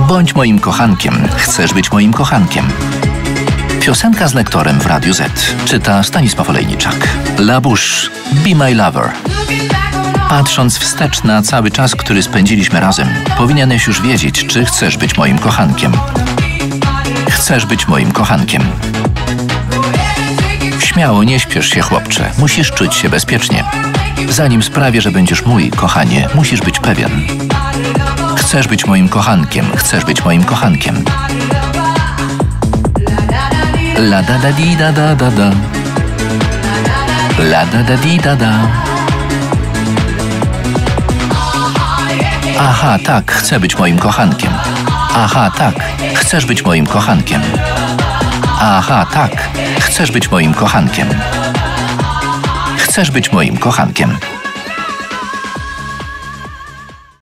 Bądź moim kochankiem. Chcesz być moim kochankiem. Piosenka z lektorem w Radiu Z. Czyta Stanisław Olejniczak. La Bouche, Be My Lover. Patrząc wstecz na cały czas, który spędziliśmy razem, powinieneś już wiedzieć, czy chcesz być moim kochankiem. Chcesz być moim kochankiem. Śmiało, nie śpiesz się, chłopcze. Musisz czuć się bezpiecznie. Zanim sprawię, że będziesz mój, kochanie, musisz być pewien. Chcesz być moim kochankiem. Chcesz być moim kochankiem. La da da di da da da da. La da da di da da. Aha, tak, chcę być moim kochankiem. Aha, tak, chcesz być moim kochankiem. Aha, tak, chcesz być moim kochankiem. Chcesz być moim kochankiem.